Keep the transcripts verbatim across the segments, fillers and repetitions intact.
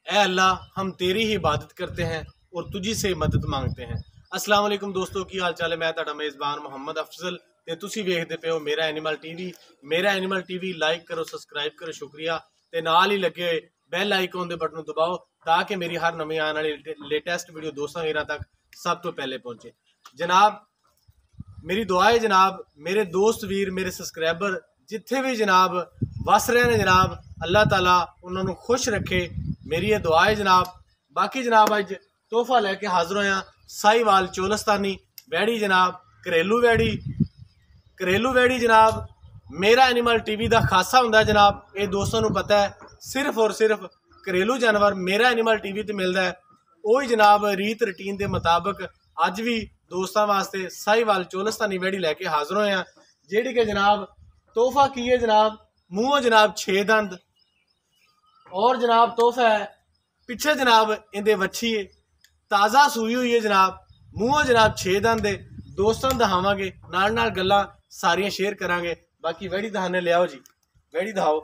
ऐ अल्लाह हम तेरी ही इबादत करते हैं और तुझी से मदद मांगते हैं। अस्सलाम वालेकुम दोस्तों, की हाल चाल है। मैं तुहाडा मेज़बान मुहम्मद अफजल ते तुसी वेखदे पे हो Mera animal TV. Mera animal TV like करो, सब्सक्राइब करो, शुक्रिया। ते नाल ही लगे बैल आइकॉन दे बटन दबाओ ताकि मेरी हर नवी आने वाली लेटेस्ट वीडियो दोस्तों मेरा तक सब तो पहले पहुंचे। जनाब मेरी दुआ है जनाब, मेरे दोस्त वीर मेरे सब्सक्राइबर जिथे भी जनाब वस रहे हैं जनाब, अल्लाह ताला उन्होंने खुश रखे, मेरी ये दुआ है जनाब। बाकी जनाब अज तोहफा लैके हाजिर होया साहिवाल चोलस्तानी वैड़ी जनाब, घरेलू वैड़ी घरेलू वैड़ी जनाब। मेरा एनिमल टीवी का खासा होंदा जनाब, ये दोस्तों को पता है, सिर्फ और सिर्फ घरेलू जानवर मेरा एनिमल टीवी ते मिलता है। वही जनाब रीत रूटीन के मुताबिक अज भी दोस्तों वास्ते साहिवाल चोलस्तानी वैड़ी लैके हाजिर होए हैं, जेड़ी कि जनाब तोहफा की है जनाब, मूँहों जनाब छे दंद और जनाब तोहफा है पिछे जनाब इंदे वच्छी है ताज़ा सूई हुई है जनाब, मूँहों जनाब छे दंद है। दोस्तों दिखावांगे नाल नाल गल्लां सारियां शेयर करांगे। बाकी वैड़ी दहाने ले आओ जी, वैड़ी दहाओ।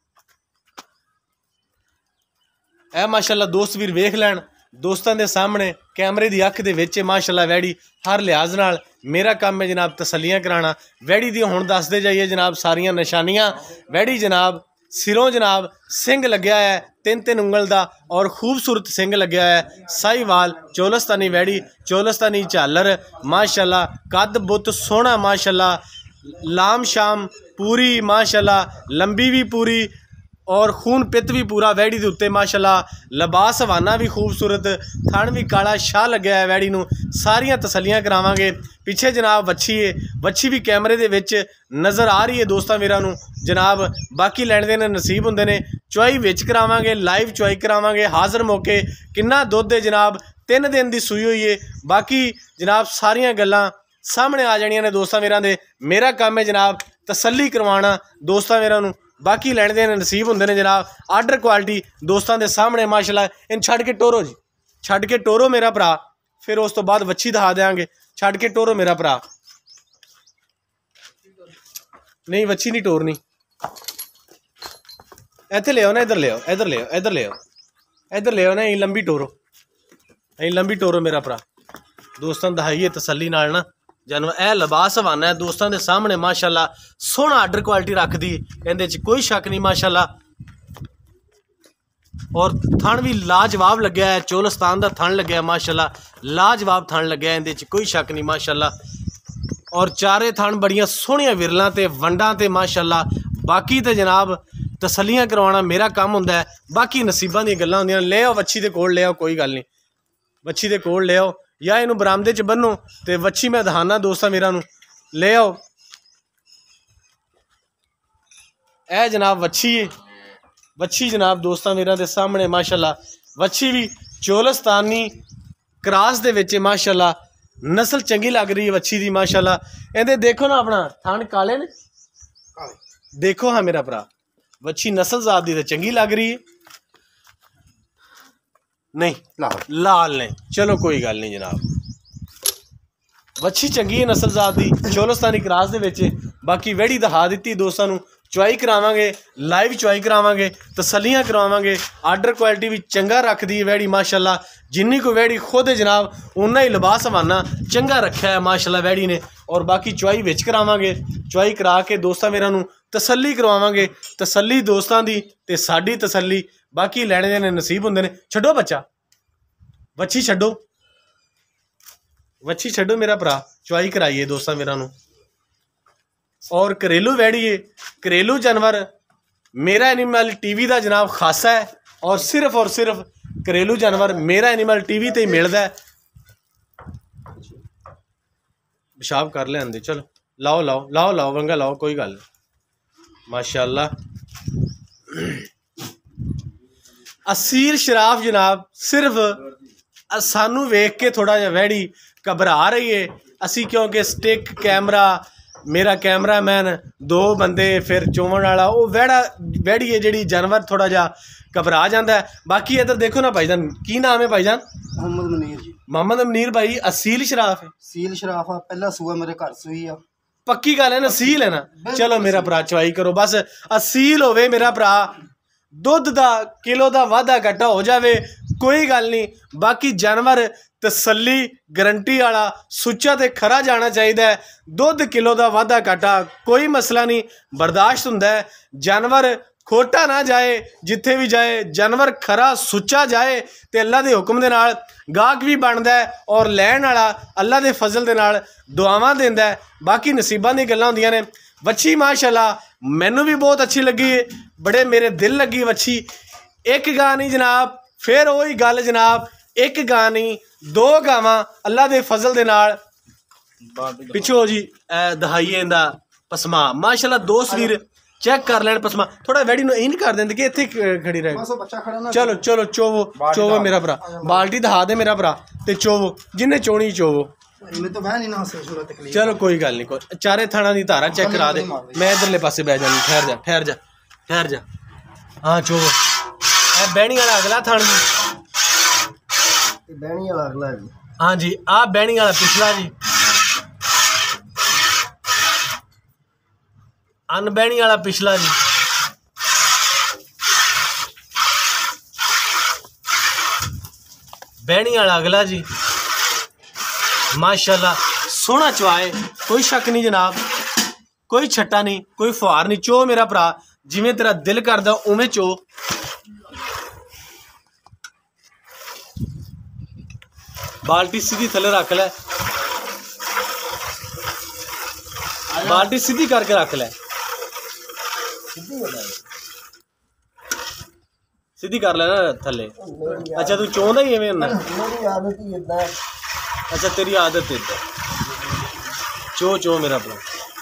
ए माशाल्लाह दोस्त वीर वेख लैन दोस्तों के सामने कैमरे की अख दे विच माशाल्लाह वैड़ी हर लिहाज नाल। मेरा काम है जनाब तसलियां कराना। वैड़ी दी हुण दसदे जाइए जनाब सारियां निशानियां। वैड़ी जनाब सिरों जनाब सिंग लग्या है तीन तीन उंगल का और खूबसूरत सिंग लग्या है। साहिवाल चोलस्तानी वैड़ी, चोलस्तानी झालर माशाल्लाह, कद बुत सोहना माशाल्लाह, लाम शाम पूरी माशाल्लाह, लंबी भी पूरी और खून पित भी पूरा वैड़ी के उत्ते माशाल्लाह। लिबास हवाना भी खूबसूरत, थण भी काला शाह लग्या है वैड़ी नूं। सारियां तसलियां करावांगे। पिछे जनाब वच्छी है, वच्छी भी कैमरे दे विच नज़र आ रही है दोस्तों मेरा नूं जनाब। बाकी लैण देने नसीब हुंदे ने। चुआई विच करावांगे, लाइव चुआई करावांगे हाज़र मौके। किन्ना दुध है जनाब, तीन दिन की सूई हुई है। बाकी जनाब सारियां गल्लां सामने आ जानियां ने दोस्तों मेरा दे। मेरा काम है जनाब तसल्ली करवाना दोस्तों मेरा नूं। बाकी लैण देने नसीब हुंदे ने जनाब। आर्डर क्वालिटी दोस्तों के सामने माशाल्लाह। इन छड़ के टोरो जी, छड़ के टोरो मेरा भरा, फिर उस तो बाद वच्छी दिखा देंगे। छड़ के टोरो मेरा भरा, नहीं वच्छी नहीं टोरनी। इत्थे ले आओ ना, इधर ले आओ, इधर ले आओ, इधर ले आओ, इधर ले आओ ना। लंबी टोरो, लंबी टोरो मेरा भरा। दोस्तों दहाइए तसल्ली नाल ना जानवर। ए लिबास हवाना है दोस्तों के सामने माशाल्लाह। सोहना आर्डर क्वालिटी रख दी, इहदे च कोई शक नहीं माशाल्लाह। और थण भी लाजवाब लग्या है, चोलस्तान का थण लग्या है माशाल्लाह, लाजवाब थण लग्या है, इहदे च कोई शक नहीं माशाल्लाह। और चारे थण बड़ियां सोहणियां विरलां ते वंडां ते माशाल्लाह। बाकी तो जनाब तसलियां करवाना मेरा काम हुंदा है, बाकी नसीबां दी गल्लां हुंदियां। ले आओ वच्छी दे कोल ले आओ, कोई गल नहीं, वच्छी दे कोल ले आओ या इनू बरामदे च बन्नो ते वच्छी मैं दहाना दोस्तां मेरा नूं। ले आओ ए जनाब वच्छी है, वच्छी जनाब दोस्तों मेरा दे सामने माशाल्लाह। वच्छी भी चोलस्तानी क्रास दे विच माशाल्लाह। नस्ल चंगी लग रही है वच्छी दी माशाल्लाह। इहदे देखो ना अपना थण काले ने, देखो हाँ मेरा भरा, वच्छी नस्ल जात दी ते चंगी लग रही है। नहीं लाल लाल ने, चलो कोई गल नहीं जनाब। वच्छी चंगी है नस्ल जात दी, चोलस्तानी क्रास दे विच। बाकी वैड़ी दिखा दी दोस्तों नूं। चुआई करावांगे, लाइव चुआई करावांगे, तसलियां करवावांगे। आर्डर क्वालिटी भी चंगा रख दी है वैड़ी माशाल्लाह। जिन्नी को वैड़ी खुद है जनाब उन्ना ही लिबास हवाना चंगा रखा है माशाल्लाह वैड़ी ने। और बाकी चुआई विच करावांगे, चुआई करा के दोस्तां मेरा नूं तसल्ली करवावांगे। तसल्ली दोस्तां दी ते साडी तसल्ली। बाकी लैणे देने नसीब हुंदे ने। छड्डो बच्चा, वच्छी छड्डो, वच्छी छड्डो मेरा भरा। चुआई कराइए दोस्तां मेरा नूं। और घरेलू वैड़ी है, घरेलू जानवर मेरा एनिमल टीवी का जनाब खासा है। और सिर्फ और सिर्फ घरेलू जानवर मेरा एनिमल टीवी ते ही मिलता है। पेशाब कर ले आंदे, चलो लाओ लाओ लाओ लाओ वंगा लाओ, कोई गल नहीं माशाल्लाह। असील शराफ जनाब सिर्फ सानू वेख के थोड़ा जिहा वैड़ी घबरा रही है असी, क्योंकि स्टिक कैमरा मेरा कैमरामैन दो बंदे फिर चोवन वाला वो वैड़ा वैड़ी है जी जानवर थोड़ा जा घबरा जाता है। बाकी इधर देखो ना भाईजान, की नाम है भाईजान? मोहम्मद मुनीर जी। मोहम्मद मुनीर भाई असील शराफ है? सील शराफ आ, पहला सूआ मेरे घर सूई आ। पक्की गल है ना, सील है ना? चलो मेरा भरा चवाई करो बस, असील होवे मेरा भरा। दुध का किलो का वाधा घाटा हो जाए कोई गल नहीं, बाकी जानवर तसल्ली गारंटी वाला सुच्चा ते खरा जाना चाहिए। दुध किलो का वाधा घाटा कोई मसला नहीं, बर्दाश्त हुंदा है। जानवर खोटा ना जाए, जिथे भी जाए जानवर खरा सुच्चा जाए तो अल्लाह के हुक्म दे नाल गाहक भी बनता है और लैन वाला अल्लाह के फजल दे नाल दुआवां देंदा है। बाकी नसीबां दी गल्लां हुंदियां ने। वच्छी माशाल्लाह मैनू भी बहुत अच्छी लगी, बड़े मेरे दिल लगी वच्छी। एक गां नहीं जनाब, फिर वही गल जनाब, एक गां नहीं दो गावां अल्लाह के फजल दे नाल पिछो जी दहाइए इंदा पसमा माशाल्लाह। दो सरीर चेक कर लैन पसमा, थोड़ा वैडी नु इन कर देंदे कि इत्थे खड़ी रहे। चलो चलो चोवो चोवो मेरा भरा, बाल्टी दहा दे मेरा भरा ते चोवो जिन्ने चोनी चोवो। तो नहीं ना तकलीफ। चलो कोई गल नहीं, कोई चारे थाना दी धारा चेक करा दे, मैं इधरले पासे बह जानी। ठहर जा ठहर जा ठहर जा। हाँ चोवो ए बैणी वाला अगला थान जी, बैणी वाला अगला जी। हाँ जी आ बैणी वाला पिछला जी, अनबैणी वाला पिछला जी। बैणी वाला अगला जी। माशाल्लाह सोहना चवाए, कोई शक नहीं जनाब, कोई छट्टा नहीं, कोई फुहार नहीं। चो मेरा भरा जिवें तेरा दिल करदा उवें चो। बाल्टी सीधी थले रख लै, बाल्टी सीधी करके रख लै, सीधी कर लेना थले। अच्छा तू चौंदा ही एवें होना? अच्छा तेरी आदत है इधर। चो चो मेरा भरा।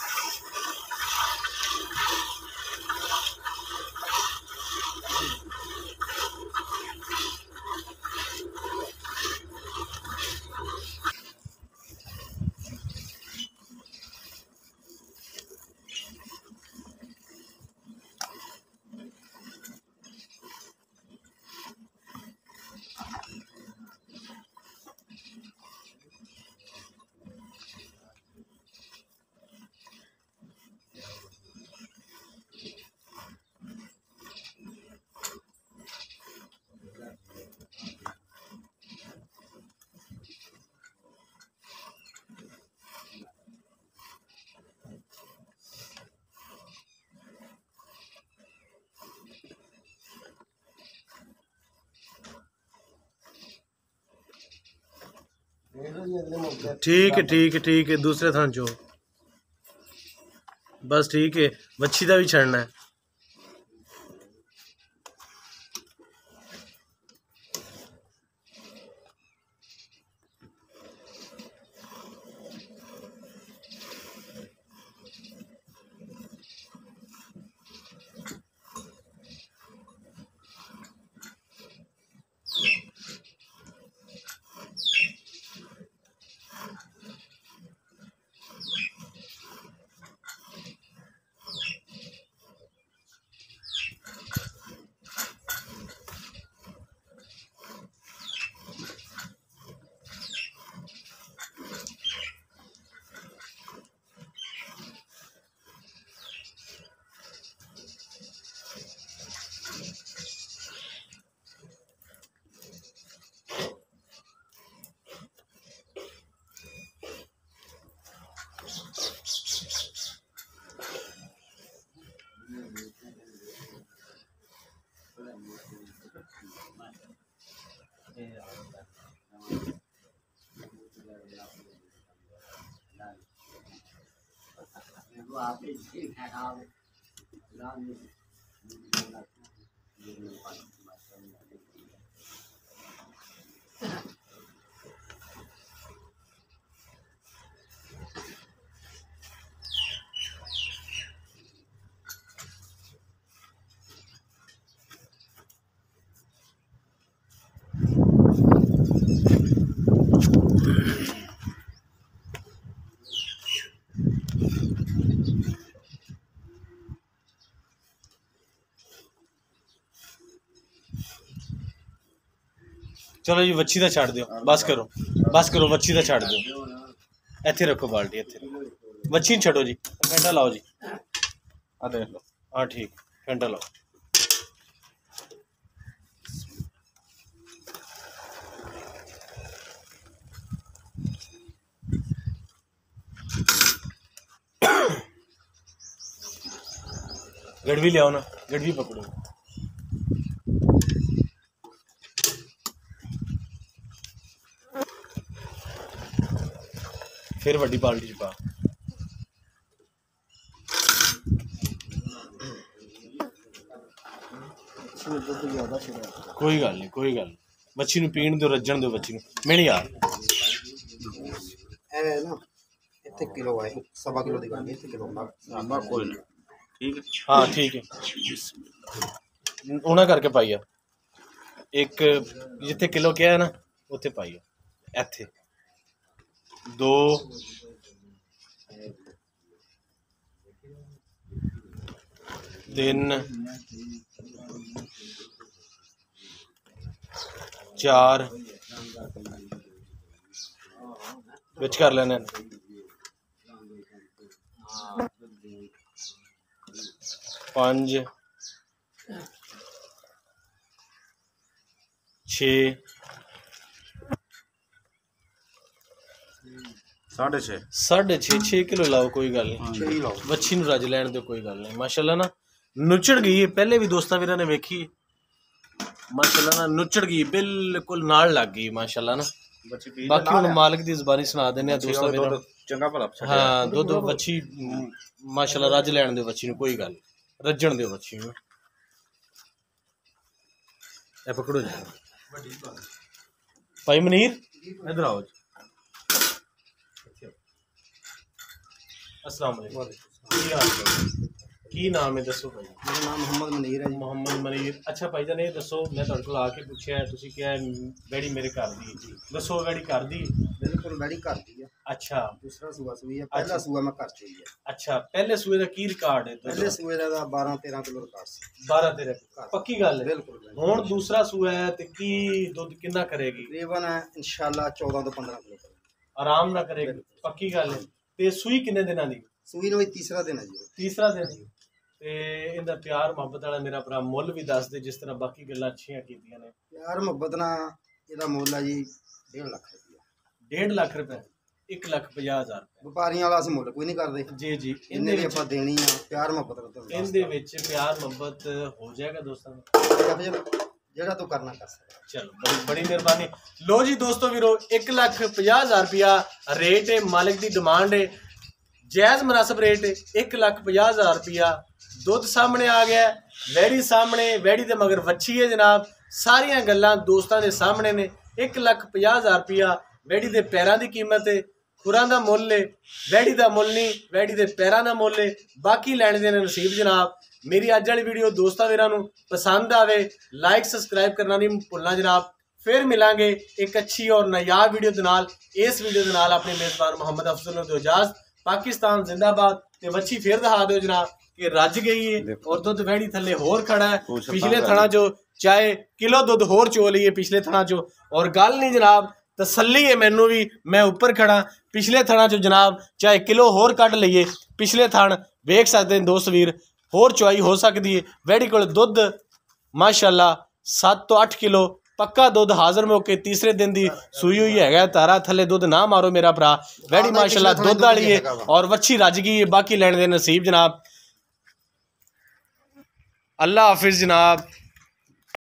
ठीक है ठीक है ठीक है, दूसरे थान चो बस ठीक है। वच्छी का भी छड़ना है। चलो जी वच्छी का छड़ दो, बस करो बस करो, वच्छी का छड़ दो। इत्थे रखो बाल्टी, इत्थे रखो, वच्छी छड़ो जी। घंटा लाओ जी, आ देख लो। हाँ ठीक, घंटा लाओ। गड़वी ले आओ ना, गड़वी पकड़ो। फिर वड्डी बाल्टी च पा। कोई गल नहीं, कोई गल नहीं, बच्ची नूं पीण दो, रज्जण दो बच्ची नूं। मैंने यार ए ना इतने किलो है, सवा किलो दी गाड़ी इतने किलो ना ना कोई नहीं। ठीक है, हाँ ठीक है। उन्हें करके पाई आ एक जिथे किलो क्या है ना उत्थे पाई आ। इत्थे दो तीन चार विच कर लेने पांच छे साढ़े छे साढ़े छे छे किलो लाओ, कोई गल नहीं। बच्ची नूं रज लैण दो, कोई गल नहीं। माशाल्लाह ना नुचड़ गई है, पहले भी दोस्तां वीरां ने वेखी माशाल्लाह ना नुचड़ गई, बिल्कुल नाल लग गई माशाल्लाह ना। बाकी हुण मालिक दी ज़बानी सुना देने दोस्तां वीरां चंगा भला। हाँ दुध बच्ची माशाल्लाह रज लैण दो बच्ची नूं, कोई गल रज्जण दो बच्ची नूं। ए पकड़ो जी भाई मनीर, इधर आओ जी। अस्सलाम वालेकुम, की हाल है? की नाम है दसो भाई? मेरा नाम मोहम्मद मनीर है जी। मोहम्मद मनीर। अच्छा भाईजान ये दसो, मैं तुहाडे कोल आके पुछया तुसीं क्या बैड़ी मेरे घर दी, दसो बैड़ी घर दी? बिल्कुल बैड़ी घर दी है। अच्छा दूसरा सूआ सूई है, पहला सूआ मैं घर च ही है। अच्छा पहले सूए दा की रिकॉर्ड है? पहले सूए दा बारह तेरह किलो रिकॉर्ड सी। बारह तेरह पक्की गल है? बिल्कुल। हुण दूसरा सूआ है ते की दुध कितना करेगी? तकरीबन इंशाल्लाह चौदह तो पंद्रह किलो आराम ना करेगी, पक्की गल है। ते सूई किन्ने दिनां दी? सूई नूं तीसरा दिन है जी। तीसरा दिन। ते इंदा प्यार मोहब्बत वाला मेरा भरा मुੱਲ भी दस दे, जिस तरह बाकी गल्लां अच्छियां कीतियां ने। प्यार मोहब्बत ना ਇਹਦਾ ਮੁੱਲ ਹੈ ਜੀ डेढ़ लाख रुपया। डेढ़ लाख रुपए, एक लाख पचास हजार रुपए। ਵਪਾਰੀਆਂ ਵਾਲਾ ਅਸੀਂ ਮੁੱਲ ਕੋਈ ਨਹੀਂ ਕਰਦੇ जी जी। ਇਹਨੇ ਵੀ ਆਪਾਂ ਦੇਣੀ ਆ ਪਿਆਰ ਮੁਹੱਬਤ ਨਾਲ। इनदे विच प्यार मोहब्बत हो जाएगा दोस्तों। ਜਿਹੜਾ ਤੂੰ ਕਰਨਾ ਕਰ ਸਕਦਾ। चलो बड़ी बड़ी मेहरबानी। लो जी दोस्तों वीरो, एक लाख पचास हजार रुपया रेट है, मालिक की डिमांड है, जायज़ मुनासिब रेट है। एक लाख पचास हजार रुपया दुध सामने आ गया, वैड़ी सामने, वैड़ी दे मगर वच्छी है जनाब। सारियां गल्लां दोस्तां दे सामने ने। एक लाख पचास हजार रुपया वैड़ी दे पैरां दी कीमत है, खुरां दा मुੱਲ है, वैड़ी दा मुੱਲ नहीं, वैड़ी दे पैरां दा मुੱਲ है। बाकी लैणे दे नसीब जनाब। मेरी अज वाली वीडियो दोस्तां वीरां नूं पसंद आवे, लाइक सबसक्राइब करना नहीं भुलना जनाब। फिर मिलांगे एक अच्छी और नायाब वीडियो दे नाल। इस वीडियो दे नाल अपने मेजबान मोहम्मद अफजल नूं दो इजाज़त। पाकिस्तान जिंदाबाद। ते वच्छी फिर दिखा दो जनाब कि रज गई है और दुध वैड़ी थले होर खड़ा है। पिछले थणा चो चाहे किलो दुध होर चो लीए पिछले थणा चो, और गल नहीं जनाब तसल्ली है मैनू भी, मैं ऊपर खड़ा पिछले थणा चो जनाब, चाहे किलो होर कट लीए पिछले थण वेख सकते हैं दोस्त वीर, होर चुआई हो सकती है। वैड़ी कोल दुध माशाल्लाह सत्त तो अठ किलो पक्का दुध हाजिर मौके तीसरे दिन दी सूई हुई है। तारा थले दुध ना मारो मेरा भरा, वैड़ी माशाल्लाह दुध वाली है और वच्छी रज गई है। बाकी लैण दे नसीब जनाब। अल्लाह हाफिज जनाब।